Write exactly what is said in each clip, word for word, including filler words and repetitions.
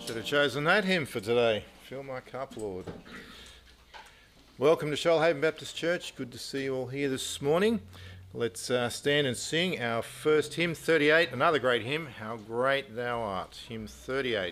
Should have chosen that hymn for today. Fill my cup, Lord. Welcome to Shoalhaven Baptist Church. Good to see you all here this morning. Let's uh, stand and sing our first hymn, thirty-eight, another great hymn, How Great Thou Art, hymn thirty-eight.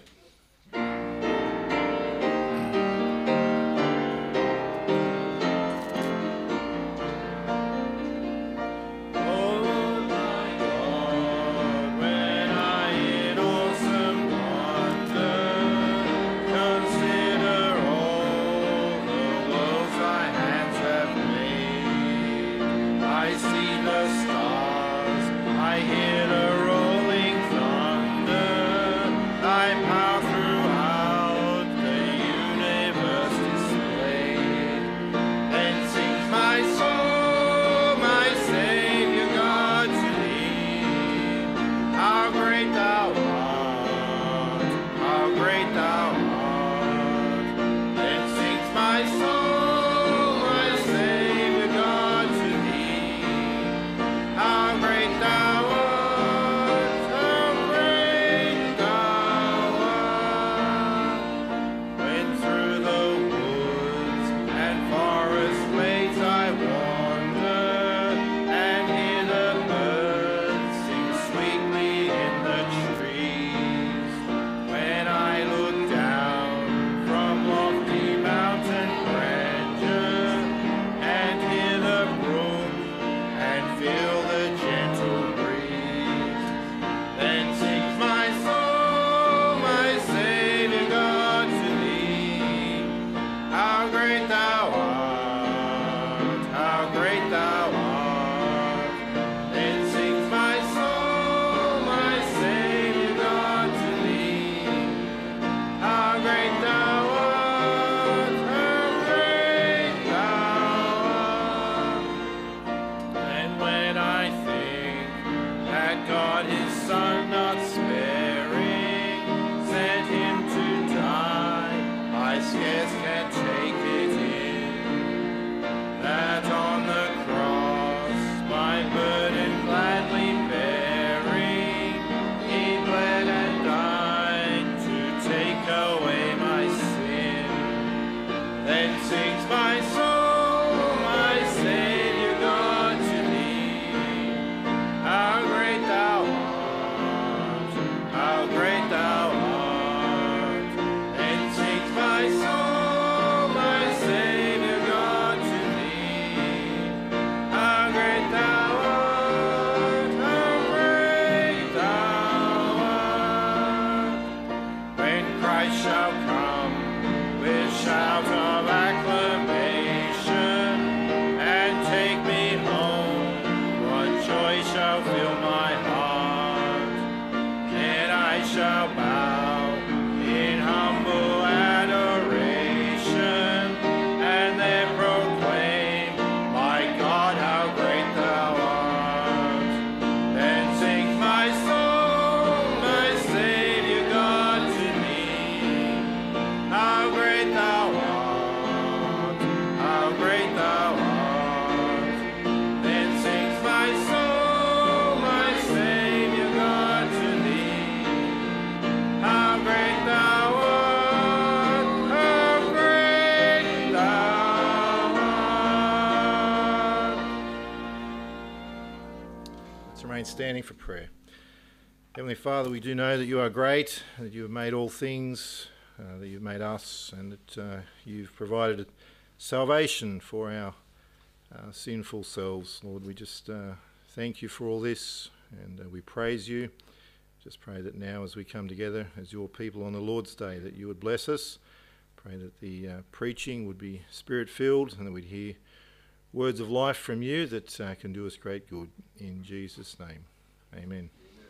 Standing for prayer. Heavenly Father, we do know that you are great, that you have made all things, uh, that you've made us, and that uh, you've provided salvation for our uh, sinful selves. Lord, we just uh, thank you for all this, and uh, we praise you. Just pray that now as we come together as your people on the Lord's Day, that you would bless us. Pray that the uh, preaching would be spirit-filled and that we'd hear words of life from you that uh, can do us great good. In Jesus' name, amen. Amen.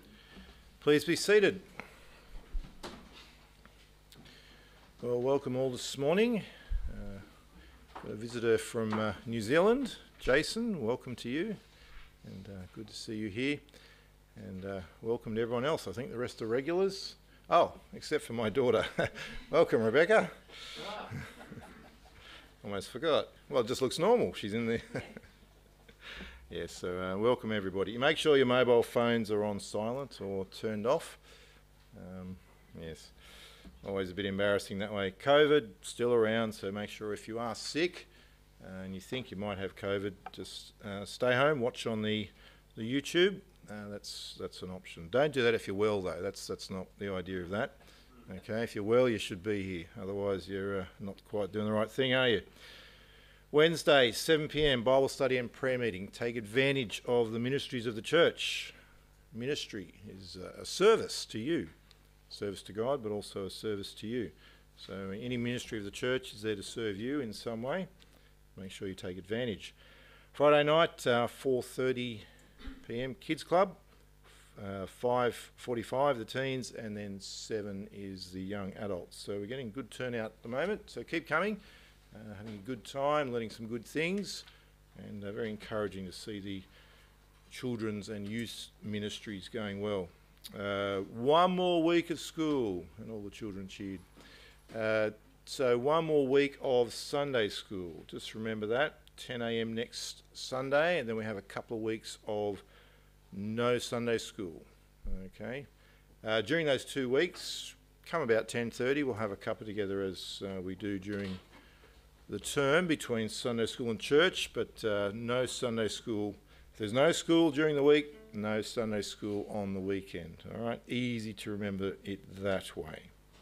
Please be seated. Well, welcome all this morning. Uh, got a visitor from uh, New Zealand, Jason. Welcome to you, and uh, good to see you here. And uh, welcome to everyone else. I think the rest are regulars. Oh, except for my daughter. Welcome, Rebecca. Almost forgot. Well, it just looks normal. She's in there. Yes, so uh, welcome everybody. You make sure your mobile phones are on silent or turned off. Um, yes. Always a bit embarrassing that way. COVID, still around, so make sure if you are sick uh, and you think you might have COVID, just uh, stay home, watch on the, the YouTube. Uh, that's that's an option. Don't do that if you're well, though. That's, that's not the idea of that. Okay, if you're well, you should be here. Otherwise, you're uh, not quite doing the right thing, are you? Wednesday, seven p m, Bible study and prayer meeting. Take advantage of the ministries of the church. Ministry is a service to you. Service to God, but also a service to you. So any ministry of the church is there to serve you in some way. Make sure you take advantage. Friday night, uh, four thirty p m, Kids Club. Uh, five forty-five, the teens, and then seven is the young adults. So we're getting good turnout at the moment. So keep coming. Uh, having a good time, learning some good things, and uh, very encouraging to see the children's and youth ministries going well. Uh, one more week of school, and all the children cheered. Uh, so one more week of Sunday school. Just remember that, ten a m next Sunday, and then we have a couple of weeks of no Sunday school. Okay. Uh, during those two weeks, come about ten thirty, we'll have a cuppa together as uh, we do during the term between Sunday school and church, but uh, no Sunday school. If there's no school during the week, no Sunday school on the weekend. All right, easy to remember it that way.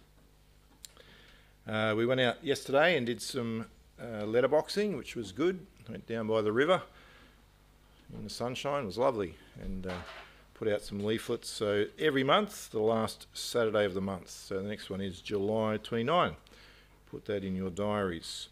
Uh, we went out yesterday and did some uh, letterboxing, which was good. Went down by the river in the sunshine. It was lovely, and uh, put out some leaflets. So every month, the last Saturday of the month. So the next one is July twenty-ninth. Put that in your diaries.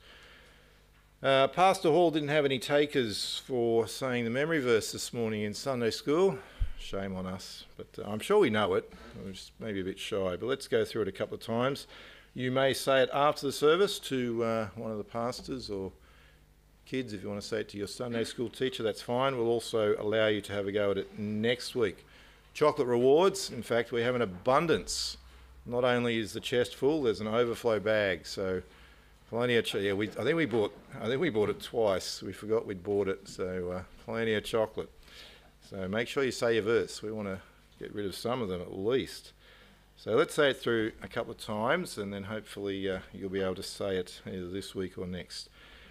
Uh, Pastor Hall didn't have any takers for saying the memory verse this morning in Sunday school. Shame on us, but uh, I'm sure we know it. We're just maybe a bit shy, but let's go through it a couple of times. You may say it after the service to uh, one of the pastors or kids. If you want to say it to your Sunday school teacher, that's fine. We'll also allow you to have a go at it next week. Chocolate rewards. In fact, we have an abundance. Not only is the chest full, there's an overflow bag. So plenty of, ch- yeah, we, I think we bought, I think we bought it twice. We forgot we'd bought it, so uh, plenty of chocolate. So make sure you say your verse. We want to get rid of some of them at least. So let's say it through a couple of times, and then hopefully uh, you'll be able to say it either this week or next.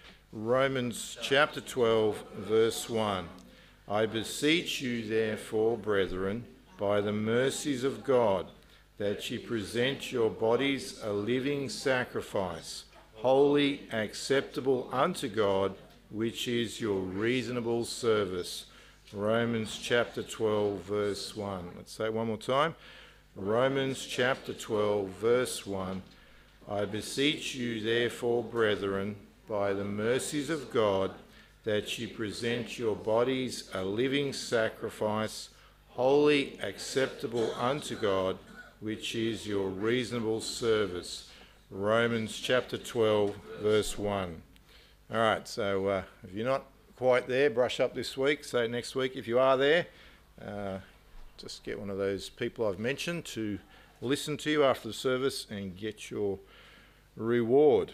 Romans chapter twelve, verse one. I beseech you therefore, brethren, by the mercies of God, that ye present your bodies a living sacrifice, holy, acceptable unto God, which is your reasonable service. Romans chapter twelve, verse one. Let's say it one more time. Romans chapter twelve, verse one. I beseech you therefore, brethren, by the mercies of God, that ye present your bodies a living sacrifice, holy, acceptable unto God, which is your reasonable service. Romans chapter twelve, verse one. All right, so uh, if you're not quite there, brush up this week. So next week, if you are there, uh, just get one of those people I've mentioned to listen to you after the service and get your reward.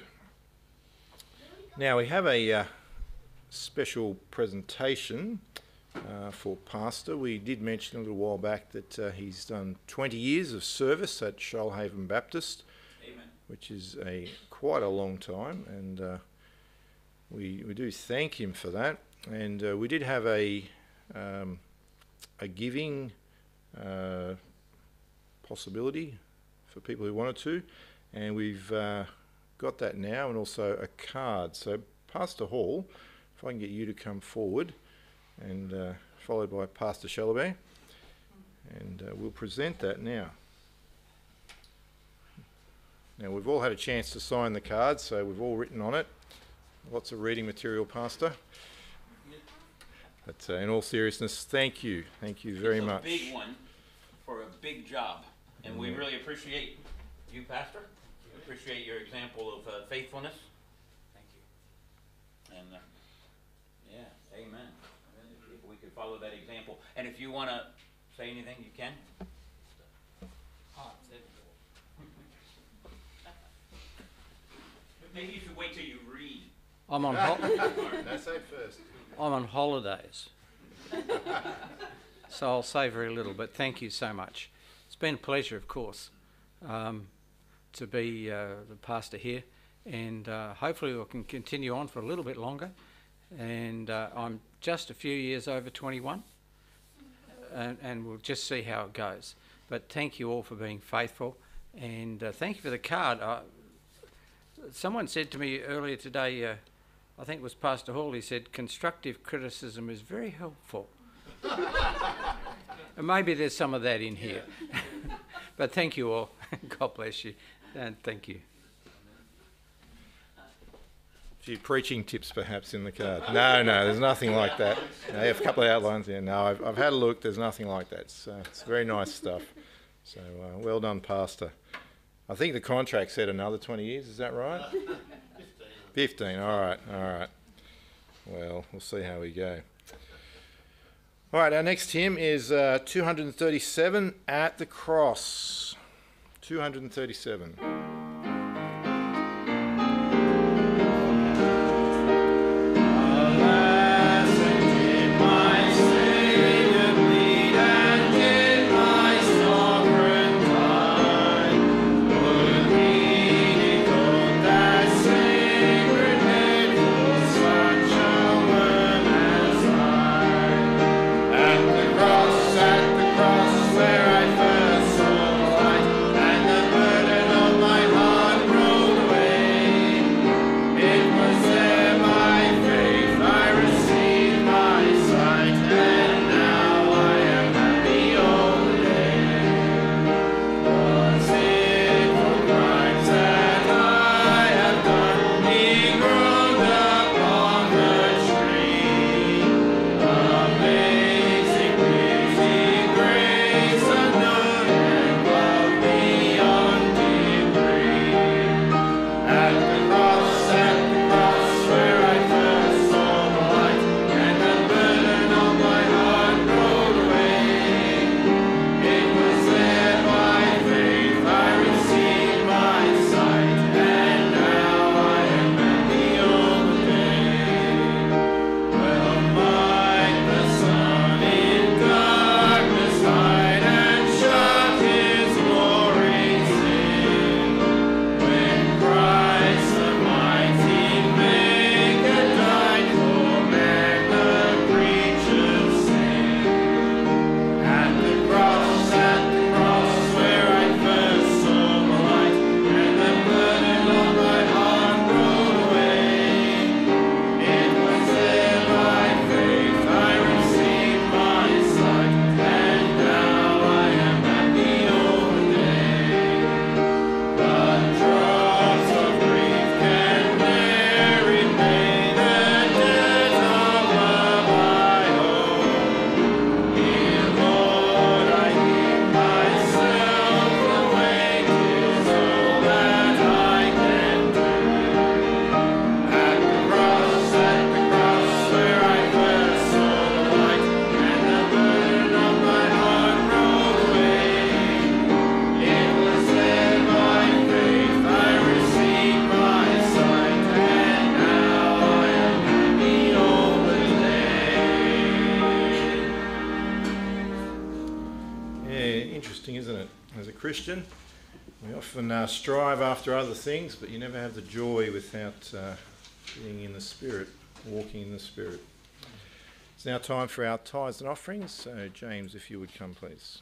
Now, we have a uh, special presentation uh, for Pastor. We did mention a little while back that uh, he's done twenty years of service at Shoalhaven Baptist, Amen. Which is a quite a long time, and uh, we we do thank him for that. And uh, we did have a um, a giving uh, possibility for people who wanted to, and we've uh, got that now, and also a card. So Pastor Hall, if I can get you to come forward, and uh, followed by Pastor Shoalhaven, and uh, we'll present that now. Now, we've all had a chance to sign the card, so we've all written on it. Lots of reading material, Pastor. But uh, in all seriousness, thank you. Thank you very much. It's a big one for a big job, and we really appreciate you, Pastor. We appreciate your example of uh, faithfulness. Thank you. And uh, yeah, amen. If we could follow that example, and if you want to say anything, you can. Maybe you should wait till you read. I'm on ho- No, say it first. I'm on holidays, so I'll say very little, but thank you so much. It's been a pleasure, of course, um, to be uh, the pastor here, and uh, hopefully we can continue on for a little bit longer. And uh, I'm just a few years over twenty-one, and, and we'll just see how it goes. But thank you all for being faithful, and uh, thank you for the card. Uh, someone said to me earlier today, uh, I think it was Pastor Hall, he said, constructive criticism is very helpful. And maybe there's some of that in here. But thank you all. God bless you, and thank you. A few preaching tips perhaps in the card. No, no, there's nothing like that. No, I have a couple of outlines here. No, I've, I've had a look. There's nothing like that. It's, uh, it's very nice stuff. So uh, well done, Pastor. I think the contract said another twenty years. Is that right? Fifteen. Fifteen. All right. All right. Well, we'll see how we go. All right. Our next hymn is uh, two hundred thirty-seven, At the Cross. two hundred thirty-seven. Christian. We often uh, strive after other things, but you never have the joy without uh, being in the Spirit, walking in the Spirit. It's now time for our tithes and offerings. So, James, if you would come, please.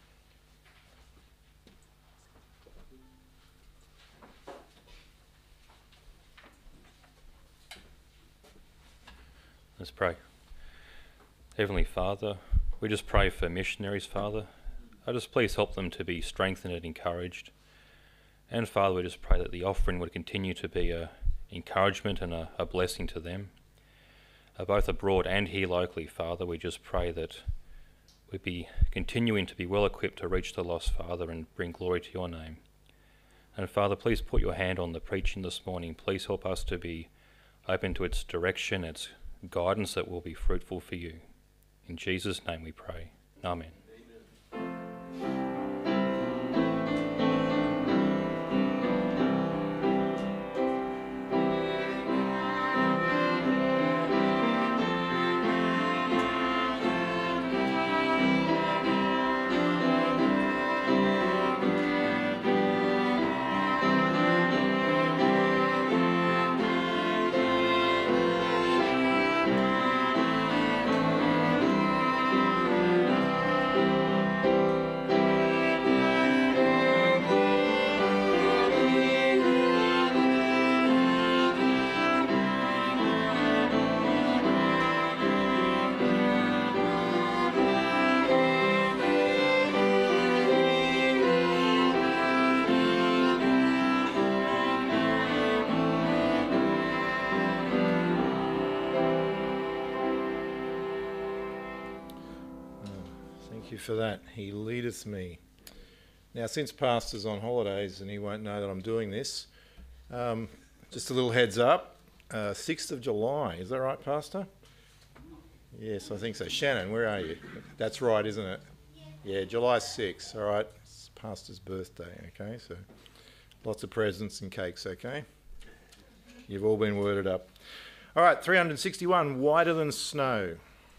Let's pray. Heavenly Father, we just pray for missionaries, Father. I just please help them to be strengthened and encouraged. And Father, we just pray that the offering would continue to be a encouragement and a, a blessing to them. Uh, both abroad and here locally, Father, we just pray that we'd be continuing to be well equipped to reach the lost, Father, and bring glory to your name. And Father, please put your hand on the preaching this morning. Please help us to be open to its direction, its guidance, that will be fruitful for you. In Jesus' name we pray. Amen. Amen. for that. He leadeth me. Now, since Pastor's on holidays and he won't know that I'm doing this, um, just a little heads up, uh, sixth of July, is that right, Pastor? Yes, I think so. Shannon, where are you? That's right, isn't it? Yeah, July sixth, all right. It's Pastor's birthday, okay? So lots of presents and cakes, okay? You've all been worded up. All right, three hundred sixty-one, whiter than snow.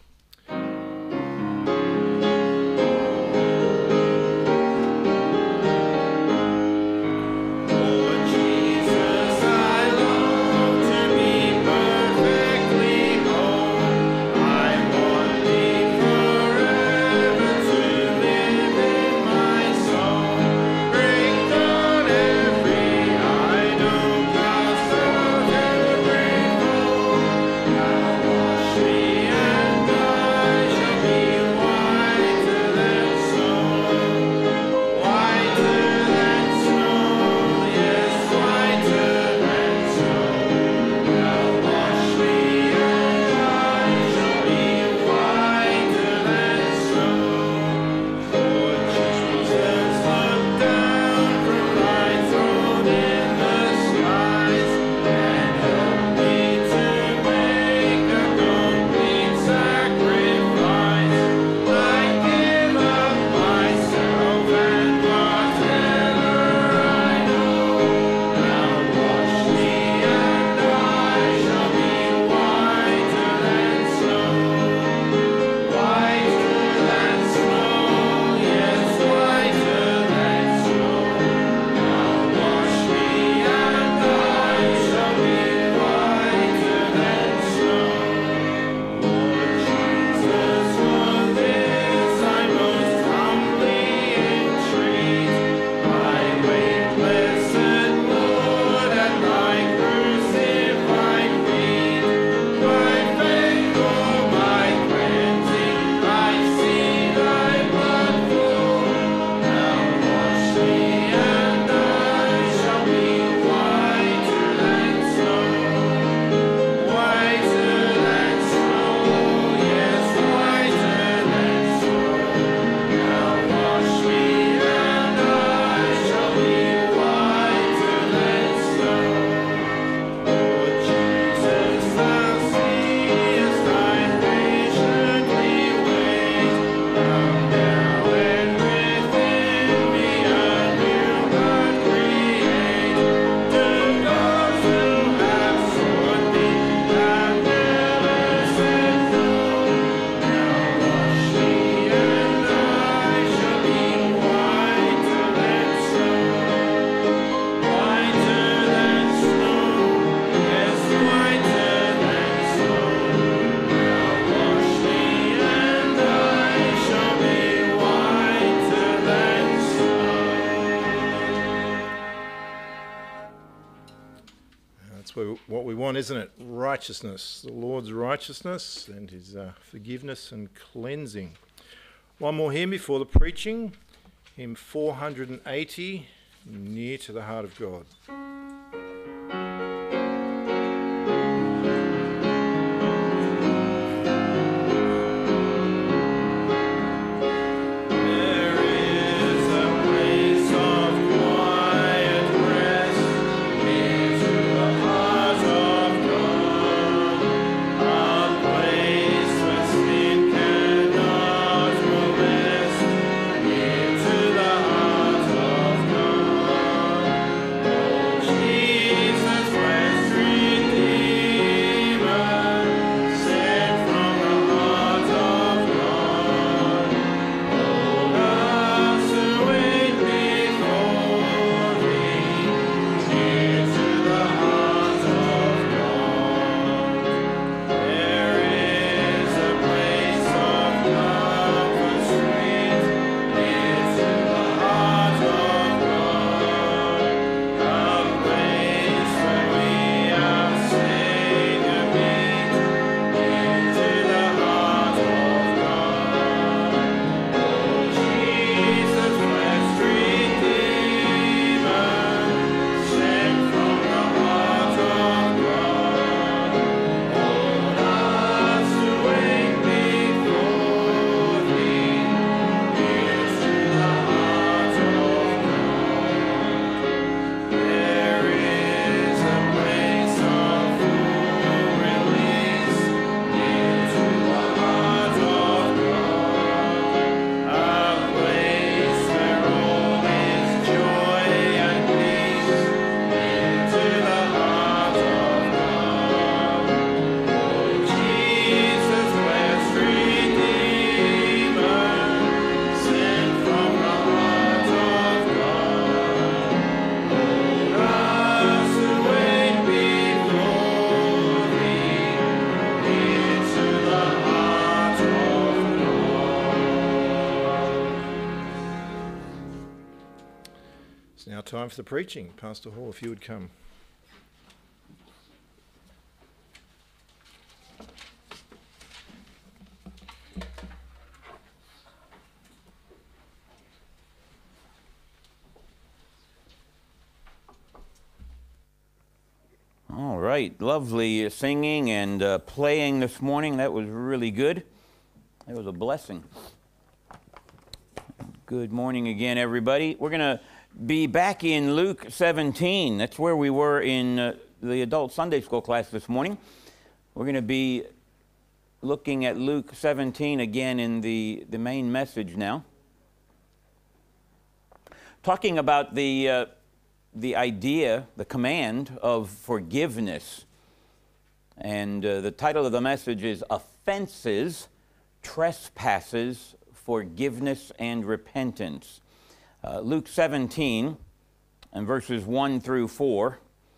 What we want, isn't it? Righteousness, the Lord's righteousness and his uh, forgiveness and cleansing. One more hymn before the preaching, hymn four hundred eighty, Near to the Heart of God. To the heart of God. It's now time for the preaching. Pastor Hall, if you would come. All right, lovely singing and uh, playing this morning. That was really good. It was a blessing. Good morning again, everybody. We're going to be back in Luke seventeen. That's where we were in uh, the adult Sunday school class this morning. We're going to be looking at Luke seventeen again in the, the main message now. Talking about the... Uh, the idea, the command of forgiveness. And uh, the title of the message is Offenses, Trespasses, Forgiveness, and Repentance. Uh, Luke seventeen and verses one through four.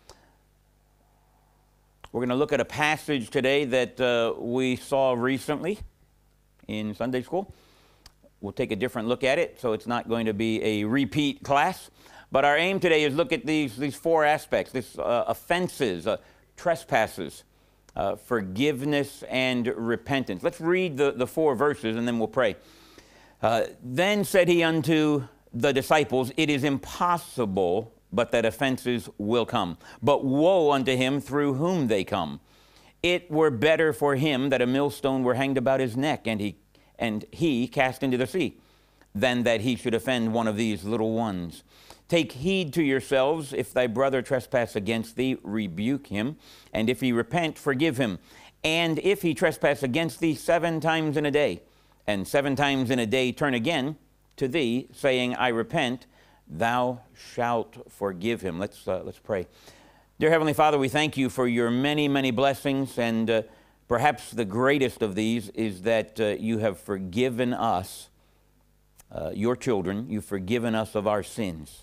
We're going to look at a passage today that uh, we saw recently in Sunday school. We'll take a different look at it, so it's not going to be a repeat class. But our aim today is look at these, these four aspects, this uh, offenses, uh, trespasses, uh, forgiveness, and repentance. Let's read the, the four verses and then we'll pray. Uh, then said he unto the disciples, it is impossible but that offenses will come. But woe unto him through whom they come. It were better for him that a millstone were hanged about his neck and he, and he cast into the sea, than that he should offend one of these little ones. Take heed to yourselves. If thy brother trespass against thee, rebuke him. And if he repent, forgive him. And if he trespass against thee seven times in a day, and seven times in a day turn again to thee, saying, I repent, thou shalt forgive him. Let's, uh, let's pray. Dear Heavenly Father, we thank you for your many, many blessings. And uh, perhaps the greatest of these is that uh, you have forgiven us, uh, your children. You've forgiven us of our sins.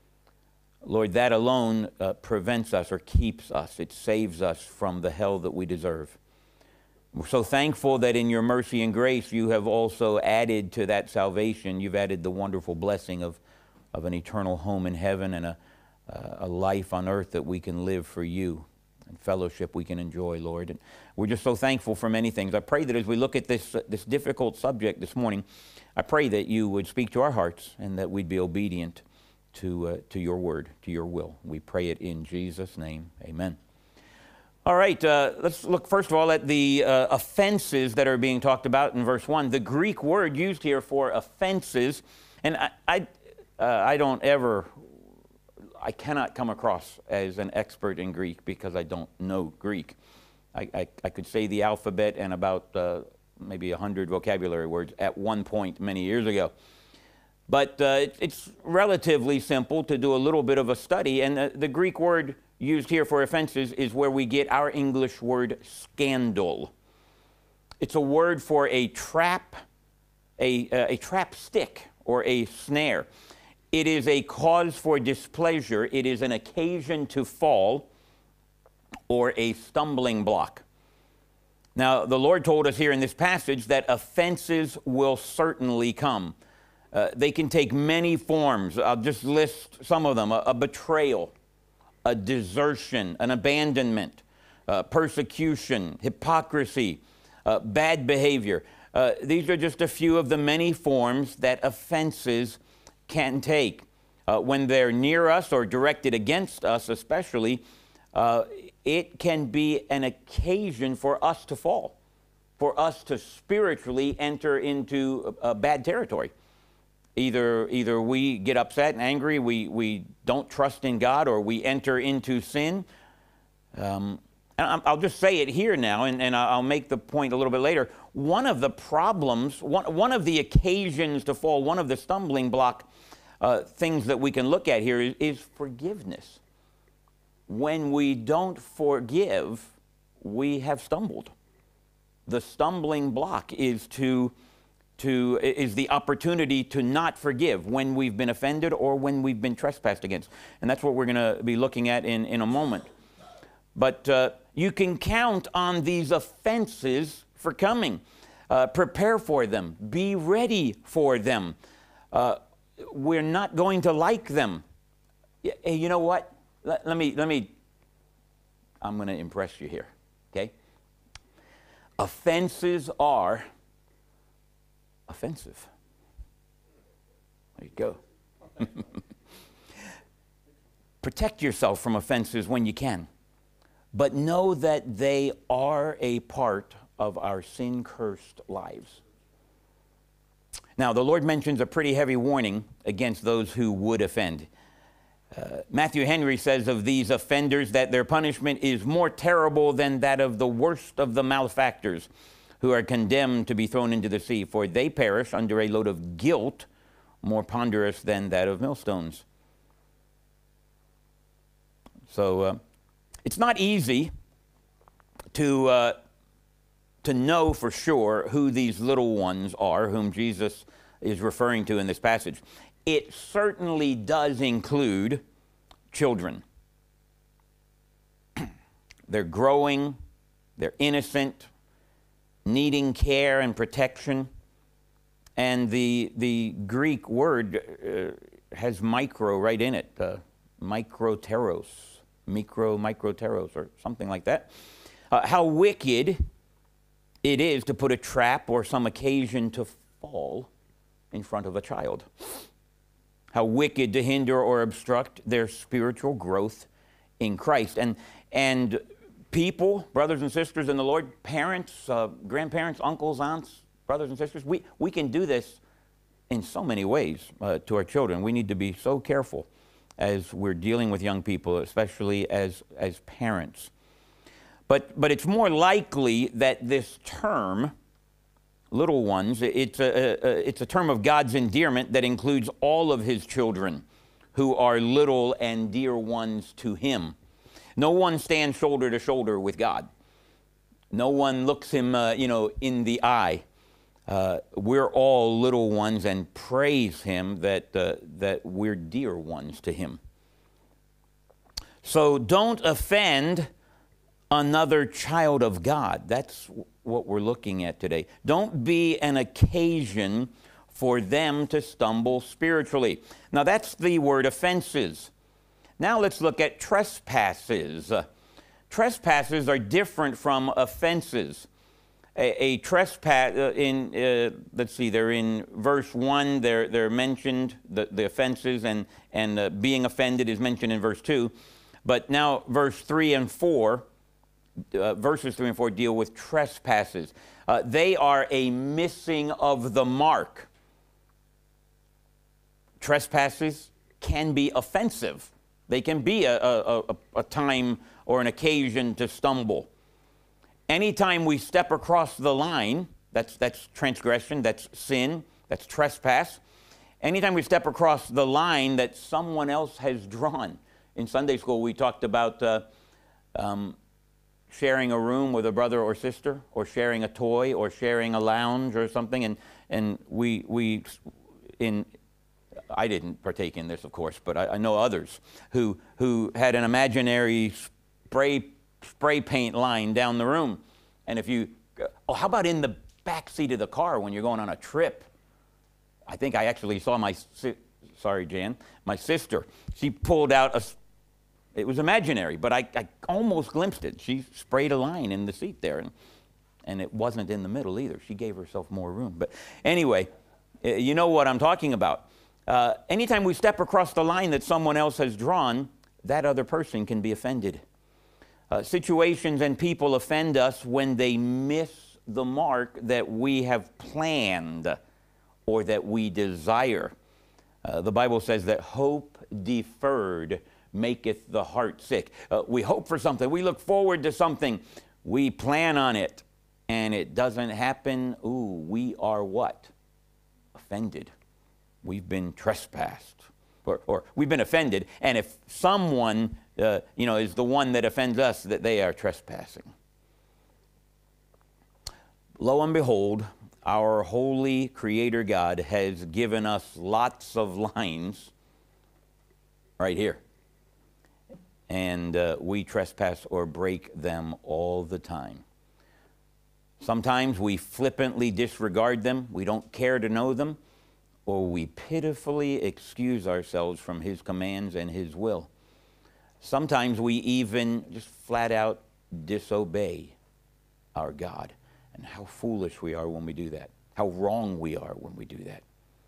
Lord, that alone uh, prevents us or keeps us. It saves us from the hell that we deserve. We're so thankful that in your mercy and grace, you have also added to that salvation. You've added the wonderful blessing of, of an eternal home in heaven and a, uh, a life on earth that we can live for you and fellowship we can enjoy, Lord. And we're just so thankful for many things. I pray that as we look at this, uh, this difficult subject this morning, I pray that you would speak to our hearts and that we'd be obedient to uh, to your word, to your will. We pray it in Jesus' name. Amen. All right, uh, let's look first of all at the uh, offenses that are being talked about in verse one. The Greek word used here for offenses, and I, I, uh, I don't ever, I cannot come across as an expert in Greek because I don't know Greek. I, I, I could say the alphabet and about uh, maybe a hundred vocabulary words at one point many years ago. But uh, it's relatively simple to do a little bit of a study, and the, the Greek word used here for offenses is where we get our English word scandal. It's a word for a trap, a, uh, a trap stick or a snare. It is a cause for displeasure. It is an occasion to fall or a stumbling block. Now, the Lord told us here in this passage that offenses will certainly come. Uh, they can take many forms. I'll just list some of them. A, a betrayal, a desertion, an abandonment, uh, persecution, hypocrisy, uh, bad behavior. Uh, these are just a few of the many forms that offenses can take. Uh, when they're near us or directed against us especially, uh, it can be an occasion for us to fall, for us to spiritually enter into a, a bad territory. Either, either we get upset and angry, we, we don't trust in God, or we enter into sin. Um, and I'll just say it here now, and, and I'll make the point a little bit later. One of the problems, one, one of the occasions to fall, one of the stumbling block uh, things that we can look at here is, is forgiveness. When we don't forgive, we have stumbled. The stumbling block is to To, is the opportunity to not forgive when we've been offended or when we've been trespassed against. And that's what we're going to be looking at in, in a moment. But uh, you can count on these offenses for coming. Uh, prepare for them. Be ready for them. Uh, we're not going to like them. Hey, you know what? Let, let me, let me, I'm going to impress you here, okay? Offenses are offensive. There you go. Protect yourself from offenses when you can, but know that they are a part of our sin-cursed lives. Now, the Lord mentions a pretty heavy warning against those who would offend. Uh, Matthew Henry says of these offenders that their punishment is more terrible than that of the worst of the malefactors who are condemned to be thrown into the sea, for they perish under a load of guilt more ponderous than that of millstones. So uh, it's not easy to, uh, to know for sure who these little ones are, whom Jesus is referring to in this passage. It certainly does include children. They're growing, they're innocent, needing care and protection. And the, the Greek word uh, has micro right in it, uh, microteros, micro, microteros, or something like that. Uh, how wicked it is to put a trap or some occasion to fall in front of a child. How wicked to hinder or obstruct their spiritual growth in Christ. And, and people, brothers and sisters in the Lord, parents, uh, grandparents, uncles, aunts, brothers and sisters, we, we can do this in so many ways uh, to our children. We need to be so careful as we're dealing with young people, especially as, as parents. But, but it's more likely that this term, little ones, it's a, a, it's a term of God's endearment that includes all of his children who are little and dear ones to him. No one stands shoulder to shoulder with God. No one looks him, uh, you know, in the eye. Uh, we're all little ones and praise him that, uh, that we're dear ones to him. So don't offend another child of God. That's what we're looking at today. Don't be an occasion for them to stumble spiritually. Now that's the word offenses. Now let's look at trespasses. Uh, trespasses are different from offenses. A, a trespass, uh, in, uh, let's see, they're in verse one, they're, they're mentioned, the, the offenses, and, and uh, being offended is mentioned in verse two. But now verse three and four, uh, verses three and four deal with trespasses. Uh, they are a missing of the mark. Trespasses can be offensive. They can be a, a, a, a time or an occasion to stumble. Anytime we step across the line, that's, that's transgression, that's sin, that's trespass. Anytime we step across the line that someone else has drawn. In Sunday school, we talked about uh, um, sharing a room with a brother or sister, or sharing a toy, or sharing a lounge or something. And, and we, we in, I didn't partake in this, of course, but I, I know others who, who had an imaginary spray spray paint line down the room. And if you, oh, how about in the back seat of the car when you're going on a trip? I think I actually saw my, si- sorry, Jan, my sister. She pulled out a, it was imaginary, but I, I almost glimpsed it. She sprayed a line in the seat there, and, and it wasn't in the middle either. She gave herself more room. But anyway, you know what I'm talking about. Uh, anytime we step across the line that someone else has drawn, that other person can be offended. Uh, situations and people offend us when they miss the mark that we have planned or that we desire. Uh, the Bible says that hope deferred maketh the heart sick. Uh, we hope for something. We look forward to something. We plan on it, and it doesn't happen. Ooh, we are what? Offended. We've been trespassed. Or, or we've been offended, and if someone uh, you know, is the one that offends us, that they are trespassing. Lo and behold, our holy Creator God has given us lots of lines right here, and uh, we trespass or break them all the time. Sometimes we flippantly disregard them. We don't care to know them. or we pitifully excuse ourselves from his commands and his will. Sometimes we even just flat out disobey our God. And how foolish we are when we do that. How wrong we are when we do that.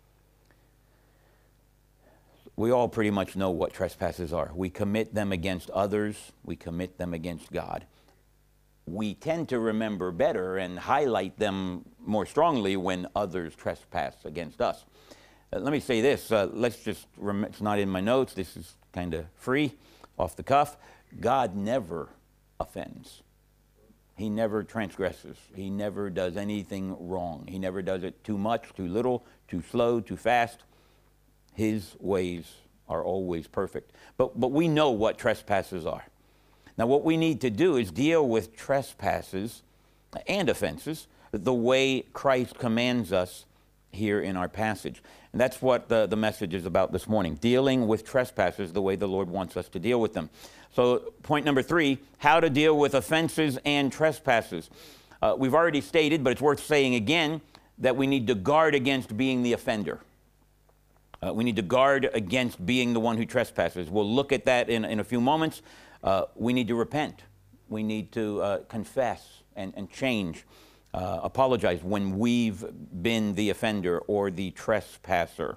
We all pretty much know what trespasses are. We commit them against others. We commit them against God. We tend to remember better and highlight them more strongly when others trespass against us. Uh, let me say this. Uh, let's just, rem- it's not in my notes. This is kind of free, off the cuff. God never offends. He never transgresses. He never does anything wrong. He never does it too much, too little, too slow, too fast. His ways are always perfect. But, but we know what trespasses are. Now, what we need to do is deal with trespasses and offenses the way Christ commands us here in our passage. And that's what the, the message is about this morning, dealing with trespasses the way the Lord wants us to deal with them. So point number three, how to deal with offenses and trespasses. Uh, we've already stated, but it's worth saying again, that we need to guard against being the offender. Uh, we need to guard against being the one who trespasses. We'll look at that in, in a few moments. Uh, we need to repent. We need to uh, confess and, and change, uh, apologize when we've been the offender or the trespasser.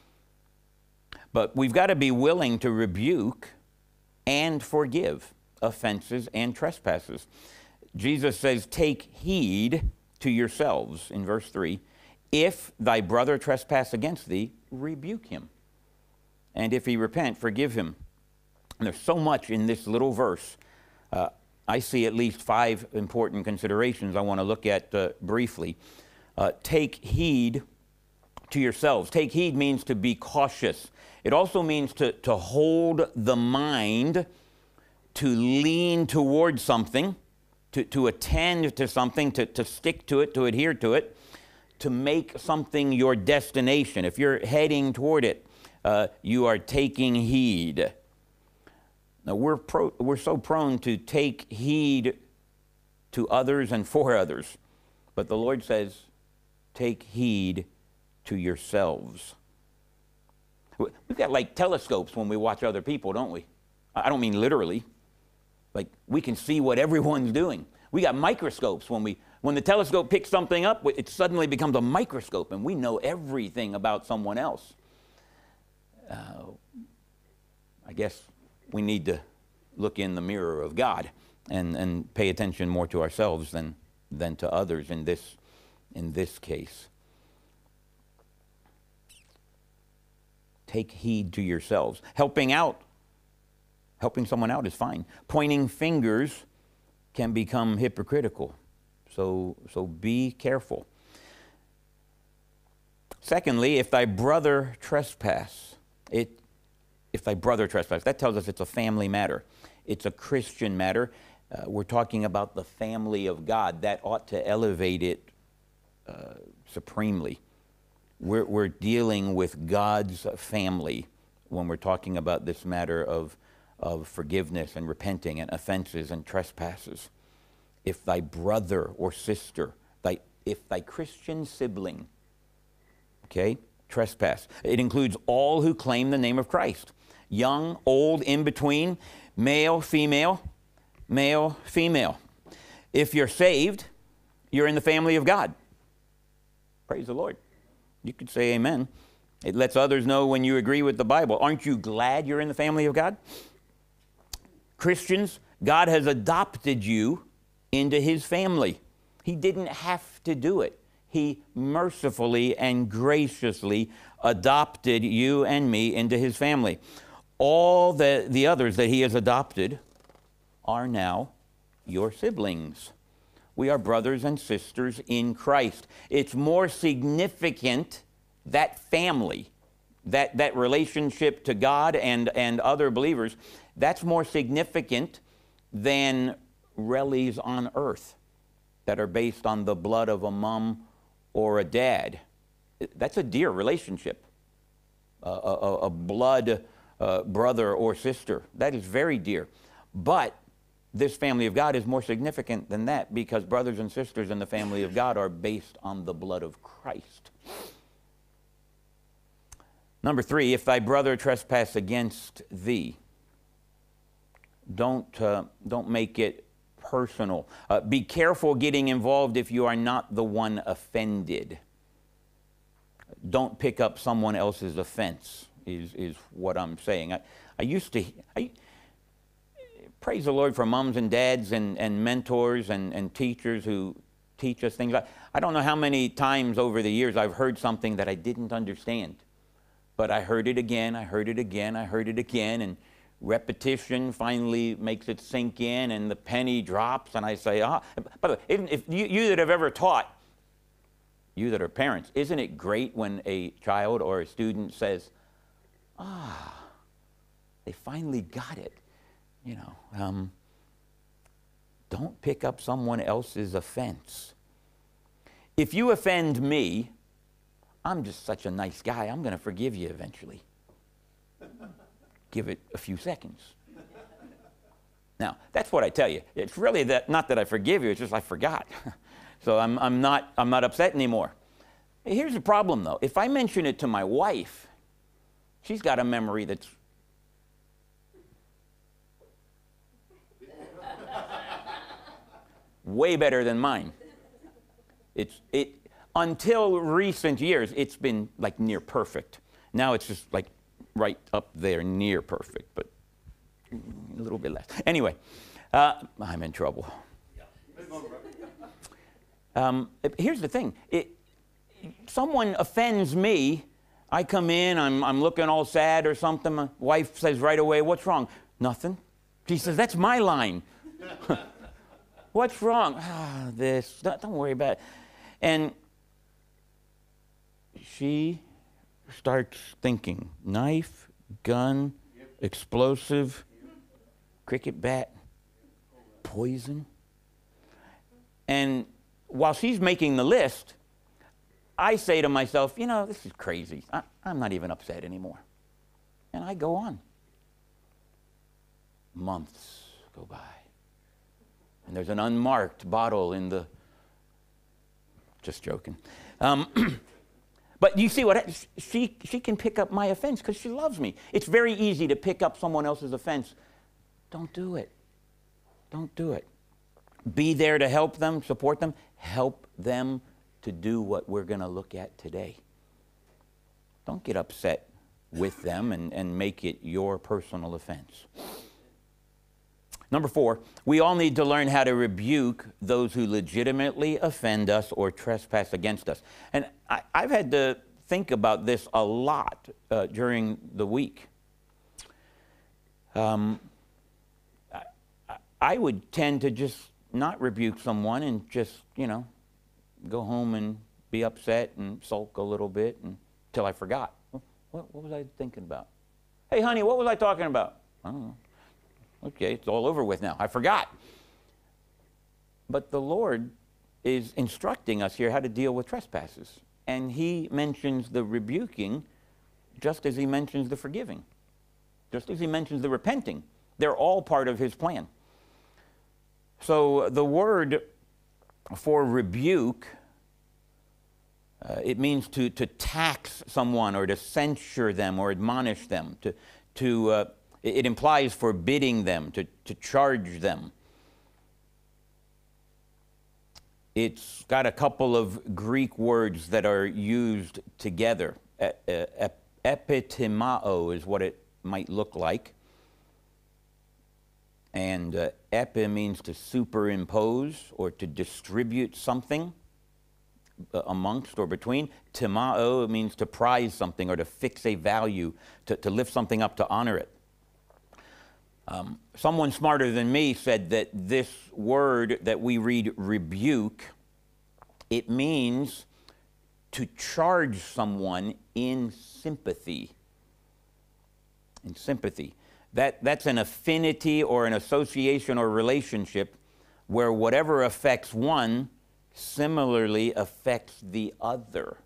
But we've got to be willing to rebuke and forgive offenses and trespasses. Jesus says, take heed to yourselves, in verse three. If thy brother trespass against thee, rebuke him. And if he repent, forgive him. And there's so much in this little verse. Uh, I see at least five important considerations I want to look at uh, briefly. Uh, take heed to yourselves. Take heed means to be cautious. It also means to, to hold the mind, to lean towards something, to, to attend to something, to, to stick to it, to adhere to it, to make something your destination. If you're heading toward it, uh, you are taking heed. Now, we're, pro- we're so prone to take heed to others and for others. But the Lord says, take heed to yourselves. We've got like telescopes when we watch other people, don't we? I don't mean literally. Like we can see what everyone's doing. We got microscopes when we, when the telescope picks something up, it suddenly becomes a microscope and we know everything about someone else. Uh, I guess we need to look in the mirror of God and, and pay attention more to ourselves than, than to others in this, in this case. Take heed to yourselves. Helping out, helping someone out is fine. Pointing fingers can become hypocritical. So, so be careful. Secondly, if thy brother trespass, it, if thy brother trespass, that tells us it's a family matter. It's a Christian matter. Uh, we're talking about the family of God. That ought to elevate it uh, supremely. We're, we're dealing with God's family when we're talking about this matter of, of forgiveness and repenting and offenses and trespasses. If thy brother or sister, thy, if thy Christian sibling, okay, trespass. It includes all who claim the name of Christ. Young, old, in between, male, female, male, female. If you're saved, you're in the family of God. Praise the Lord. You could say amen. It lets others know when you agree with the Bible. Aren't you glad you're in the family of God? Christians, God has adopted you into his family. He didn't have to do it. He mercifully and graciously adopted you and me into his family. All the, the others that he has adopted are now your siblings. We are brothers and sisters in Christ. It's more significant, that family, that, that relationship to God and, and other believers, that's more significant than relies on earth that are based on the blood of a mom or a dad. That's a dear relationship, a, a, a blood uh, brother or sister. That is very dear. But this family of God is more significant than that because brothers and sisters in the family of God are based on the blood of Christ. Number three, if thy brother trespass against thee, don't, uh, don't make it personal. Uh, be careful getting involved if you are not the one offended. Don't pick up someone else's offense, is, is what I'm saying. I, I used to, I, praise the Lord for moms and dads and, and mentors and, and teachers who teach us things. I, I don't know how many times over the years I've heard something that I didn't understand. But I heard it again, I heard it again, I heard it again, and repetition finally makes it sink in, and the penny drops, and I say, ah. By the way, if, if you, you that have ever taught, you that are parents, isn't it great when a child or a student says, ah, they finally got it, you know. Um, don't pick up someone else's offense. If you offend me, I'm just such a nice guy, I'm going to forgive you eventually. Give it a few seconds. Now, that's what I tell you. It's really that, not that I forgive you, it's just I forgot. So I'm, I'm, not, I'm not upset anymore. Here's the problem, though. If I mention it to my wife, she's got a memory that's way better than mine. It's, it, until recent years, it's been like near perfect. Now it's just like right up there, near perfect, but a little bit less. Anyway, uh, I'm in trouble. Um, here's the thing. It, someone offends me, I come in, I'm, I'm looking all sad or something. My wife says right away, what's wrong? Nothing. She says, that's my line. What's wrong? Ah, this, don't, don't worry about it. And she starts thinking, knife, gun, yep. explosive, yep. cricket bat, poison. And while she's making the list, I say to myself, you know, this is crazy. I, I'm not even upset anymore. And I go on. Months go by. And there's an unmarked bottle in the... Just joking. Um, but you see what she she can pick up my offense because she loves me. It's very easy to pick up someone else's offense. Don't do it. Don't do it. Be there to help them, support them, help them to do what we're going to look at today. Don't get upset with them and, and make it your personal offense. Number four, we all need to learn how to rebuke those who legitimately offend us or trespass against us. And I, I've had to think about this a lot uh, during the week. Um, I, I would tend to just not rebuke someone and just, you know, go home and be upset and sulk a little bit until I forgot. What, what was I thinking about? Hey, honey, what was I talking about? I don't know. Okay, it's all over with now. I forgot. But the Lord is instructing us here how to deal with trespasses. And he mentions the rebuking just as he mentions the forgiving, just as he mentions the repenting. They're all part of his plan. So the word for rebuke, uh, it means to, to tax someone or to censure them or admonish them, to, to uh, it implies forbidding them, to, to charge them. It's got a couple of Greek words that are used together. E- e- epitimao is what it might look like. And uh, epi means to superimpose or to distribute something uh, amongst or between. Timao means to prize something or to fix a value, to, to lift something up, to honor it. Um, someone smarter than me said that this word that we read, rebuke, it means to charge someone in sympathy. In sympathy. That, that's an affinity or an association or relationship where whatever affects one similarly affects the other.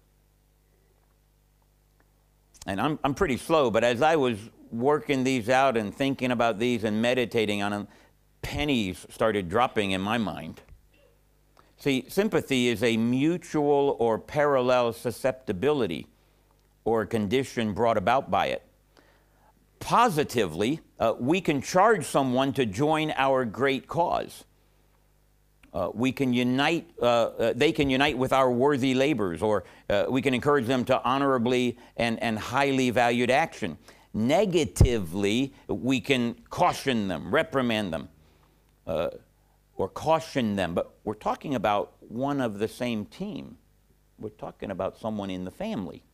And I'm, I'm pretty slow, but as I was working these out and thinking about these and meditating on them, pennies started dropping in my mind. See, sympathy is a mutual or parallel susceptibility or a condition brought about by it. Positively, uh, we can charge someone to join our great cause. Uh, we can unite, uh, uh, they can unite with our worthy labors, or uh, we can encourage them to honorably and, and highly valued action. Negatively, we can caution them, reprimand them, uh, or caution them. But we're talking about one of the same team. We're talking about someone in the family.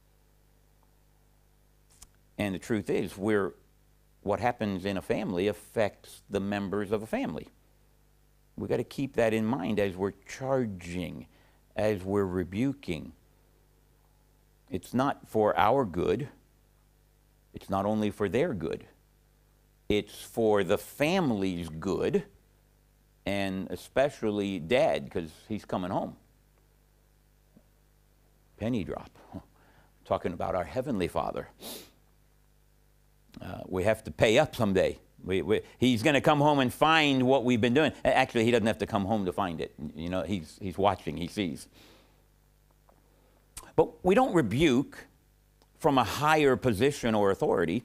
And the truth is, we're, what happens in a family affects the members of a family. We've got to keep that in mind as we're charging, as we're rebuking. It's not for our good. It's not only for their good. It's for the family's good, and especially Dad, because he's coming home. Penny drop. Talking about our Heavenly Father. Uh, we have to pay up someday. We, we, he's going to come home and find what we've been doing. Actually, he doesn't have to come home to find it. You know, he's, he's watching, he sees. But we don't rebuke from a higher position or authority.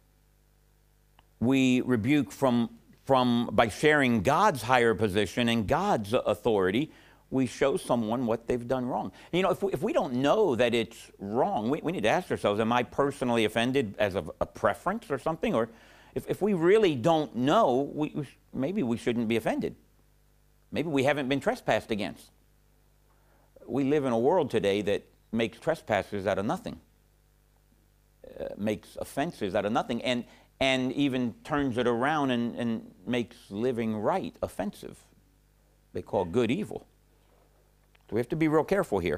We rebuke from, from by sharing God's higher position and God's authority. We show someone what they've done wrong. You know, if we, if we don't know that it's wrong, we, we need to ask ourselves, am I personally offended as a, a preference or something? Or if, if we really don't know, we, we, maybe we shouldn't be offended. Maybe we haven't been trespassed against. We live in a world today that makes trespasses out of nothing, uh, makes offenses out of nothing, and, and even turns it around and, and makes living right offensive. They call good evil. So we have to be real careful here.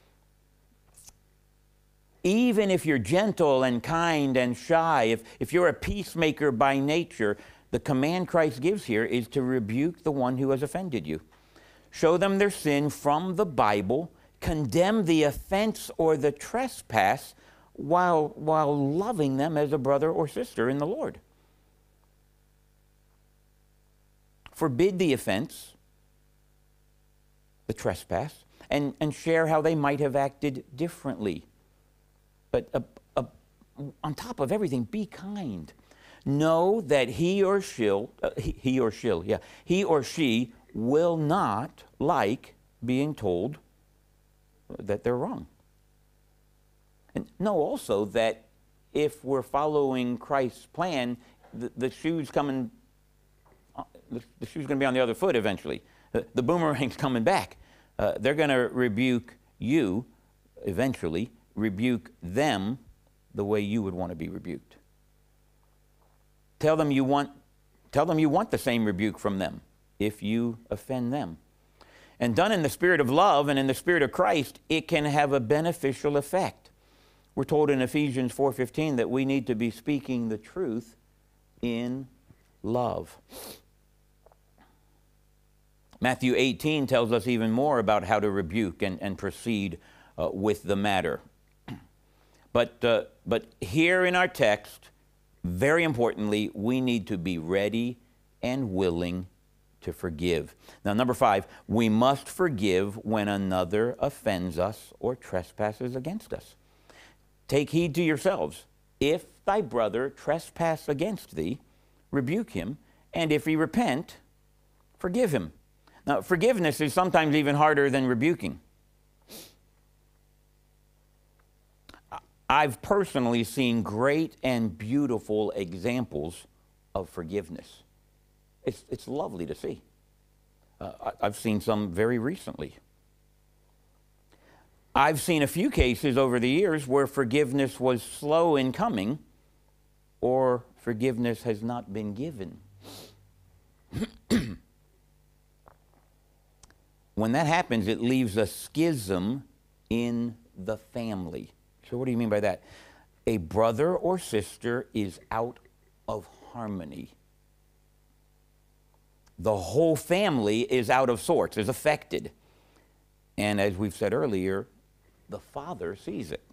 Even if you're gentle and kind and shy, if, if you're a peacemaker by nature, the command Christ gives here is to rebuke the one who has offended you. Show them their sin from the Bible, condemn the offense or the trespass while, while loving them as a brother or sister in the Lord. Forbid the offense, the trespass, and, and share how they might have acted differently. But uh, uh, on top of everything, be kind. Know that he or she'll, uh, he, he or she'll, yeah, he or she will not like being told that they're wrong. And know also that if we're following Christ's plan, the, the shoe's coming, uh, the, the shoe's going to be on the other foot eventually. The, the boomerang's coming back. Uh, they're going to rebuke you, eventually, rebuke them the way you would want to be rebuked. Tell them you want, tell them you want the same rebuke from them if you offend them. And done in the spirit of love and in the spirit of Christ, it can have a beneficial effect. We're told in Ephesians four fifteen that we need to be speaking the truth in love. Matthew eighteen tells us even more about how to rebuke and, and proceed uh, with the matter. But, uh, but here in our text, very importantly, we need to be ready and willing to forgive. Now, number five, we must forgive when another offends us or trespasses against us. Take heed to yourselves. If thy brother trespass against thee, rebuke him, and if he repent, forgive him. Now, forgiveness is sometimes even harder than rebuking. I've personally seen great and beautiful examples of forgiveness. It's, it's lovely to see. Uh, I've seen some very recently. I've seen a few cases over the years where forgiveness was slow in coming or forgiveness has not been given. When that happens, it leaves a schism in the family. So what do you mean by that? A brother or sister is out of harmony. The whole family is out of sorts, is affected. And as we've said earlier, the father sees it.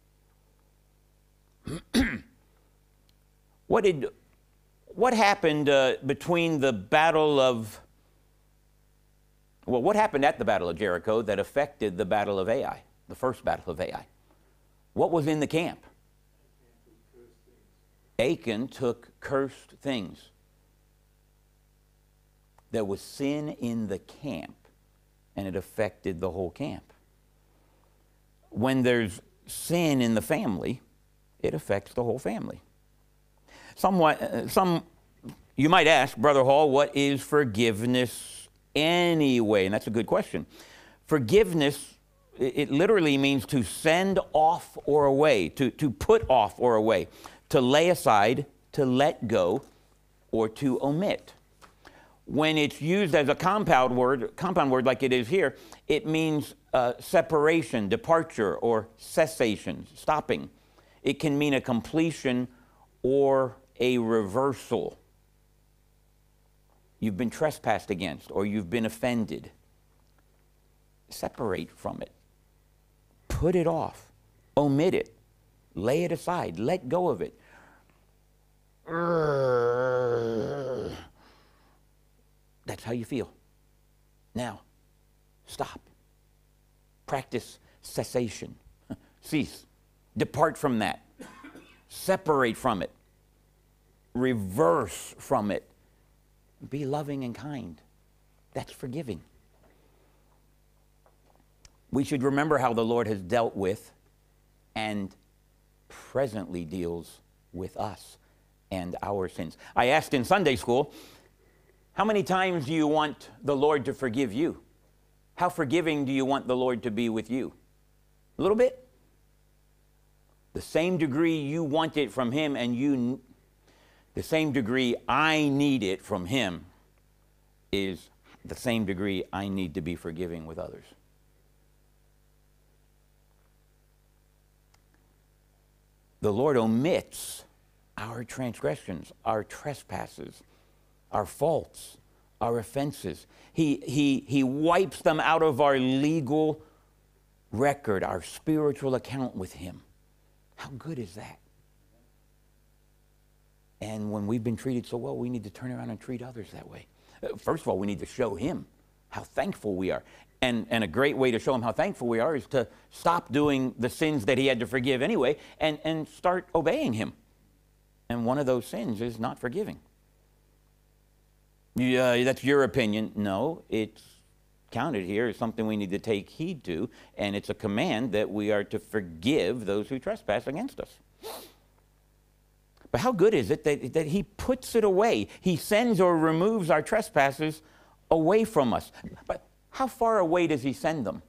What did, what happened uh, between the battle of, well, what happened at the Battle of Jericho that affected the Battle of Ai, the first Battle of Ai? What was in the camp? Achan took cursed things. There was sin in the camp, and it affected the whole camp. When there's sin in the family, it affects the whole family. Somewhat, uh, some, you might ask, Brother Hall, what is forgiveness anyway? And that's a good question. Forgiveness, it, it literally means to send off or away, to, to put off or away, to lay aside, to let go, or to omit. When it's used as a compound word, compound word like it is here, it means uh, separation, departure, or cessation, stopping. It can mean a completion or a reversal. You've been trespassed against, or you've been offended. Separate from it. Put it off. Omit it. Lay it aside. Let go of it. That's how you feel. Now, stop. Practice cessation. Cease. Depart from that. Separate from it. Reverse from it. Be loving and kind. That's forgiving. We should remember how the Lord has dealt with and presently deals with us and our sins. I asked in Sunday school, how many times do you want the Lord to forgive you? How forgiving do you want the Lord to be with you? A little bit? The same degree you want it from Him and you, the same degree I need it from Him is the same degree I need to be forgiving with others. The Lord omits our transgressions, our trespasses, our faults, our offenses. He, he, he wipes them out of our legal record, our spiritual account with Him. How good is that? And when we've been treated so well, we need to turn around and treat others that way. First of all, we need to show Him how thankful we are. And, and a great way to show Him how thankful we are is to stop doing the sins that He had to forgive anyway and, and start obeying Him. And one of those sins is not forgiving. Yeah, that's your opinion. No, it's counted here as something we need to take heed to, and it's a command that we are to forgive those who trespass against us. But how good is it that, that He puts it away? He sends or removes our trespasses away from us. But how far away does He send them?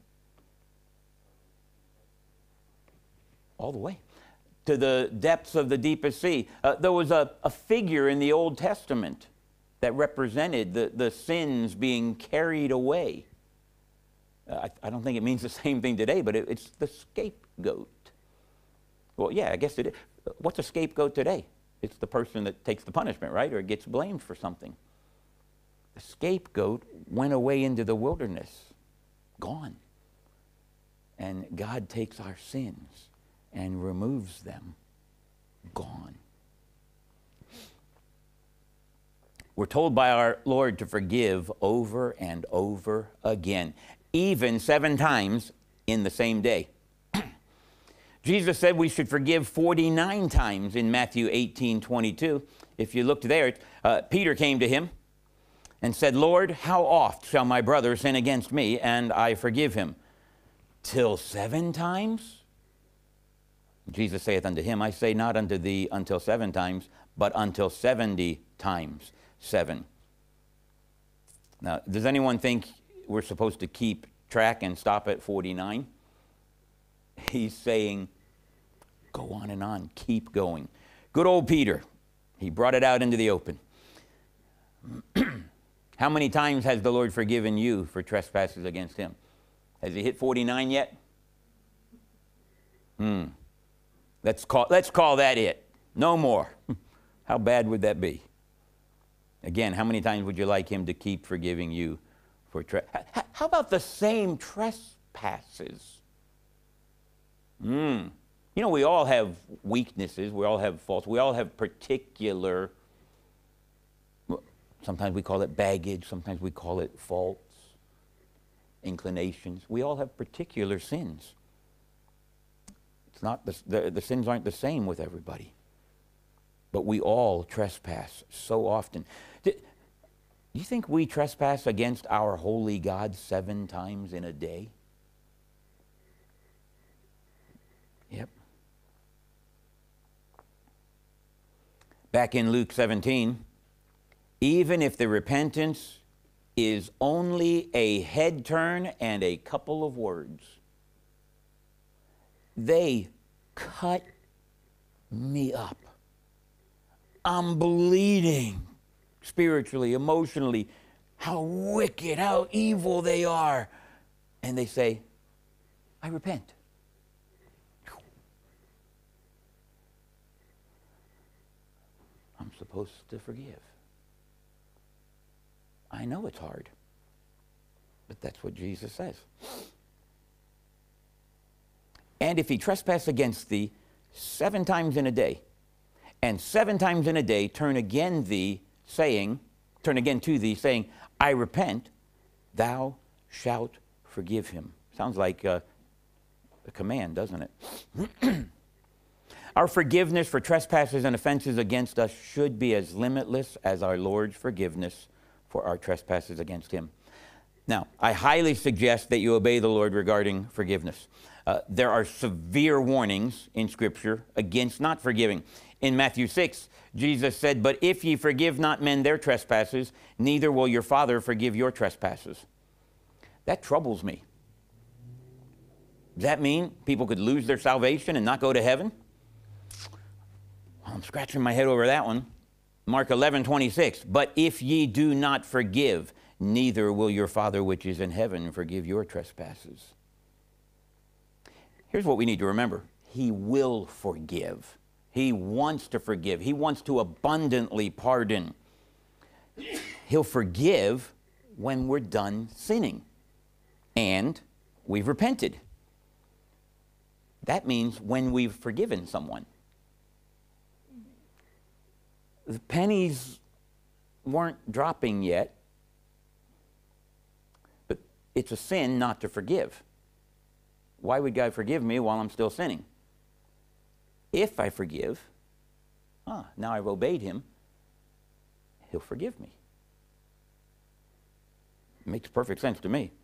All the way. To the depths of the deepest sea. Uh, there was a, a figure in the Old Testament that represented the, the sins being carried away. Uh, I, I don't think it means the same thing today, but it, it's the scapegoat. Well, yeah, I guess it is. What's a scapegoat today? It's the person that takes the punishment, right? Or gets blamed for something. The scapegoat went away into the wilderness. Gone. And God takes our sins and removes them. Gone. We're told by our Lord to forgive over and over again, even seven times in the same day. Jesus said we should forgive forty-nine times in Matthew eighteen twenty-two. If you looked there, uh, Peter came to Him and said, Lord, how oft shall my brother sin against me and I forgive him? Till seven times? Jesus saith unto him, I say not unto thee until seven times, but until seventy times seven. Now, does anyone think we're supposed to keep track and stop at forty-nine? He's saying, go on and on, keep going. Good old Peter, he brought it out into the open. How many times has the Lord forgiven you for trespasses against Him? Has He hit forty-nine yet? Hmm. Let's call, let's call that it. No more. How bad would that be? Again, how many times would you like Him to keep forgiving you for trespasses? How about the same trespasses? Hmm. You know, we all have weaknesses. We all have faults. We all have particular, sometimes we call it baggage. Sometimes we call it faults, inclinations. We all have particular sins. It's not the, the, the sins aren't the same with everybody. But we all trespass so often. Do you think we trespass against our holy God seven times in a day? Yep. Back in Luke seventeen, even if the repentance is only a head turn and a couple of words, they cut me up. I'm bleeding spiritually, emotionally, how wicked, how evil they are. And they say, I repent. I'm supposed to forgive. I know it's hard, but that's what Jesus says. And if he trespass against thee seven times in a day, and seven times in a day turn again thee, saying, turn again to thee, saying, I repent, thou shalt forgive him. Sounds like uh, a command, doesn't it? Our forgiveness for trespasses and offenses against us should be as limitless as our Lord's forgiveness for our trespasses against him. Now, I highly suggest that you obey the Lord regarding forgiveness. Uh, there are severe warnings in Scripture against not forgiving. In Matthew six, Jesus said, but if ye forgive not men their trespasses, neither will your Father forgive your trespasses. That troubles me. Does that mean people could lose their salvation and not go to heaven? Well, I'm scratching my head over that one. Mark eleven twenty-six, but if ye do not forgive, neither will your Father which is in heaven forgive your trespasses. Here's what we need to remember. He will forgive. He wants to forgive. He wants to abundantly pardon. He'll forgive when we're done sinning and we've repented. That means when we've forgiven someone. The pennies weren't dropping yet, but it's a sin not to forgive. Why would God forgive me while I'm still sinning? If I forgive, ah, now I've obeyed him, he'll forgive me. It makes perfect sense to me.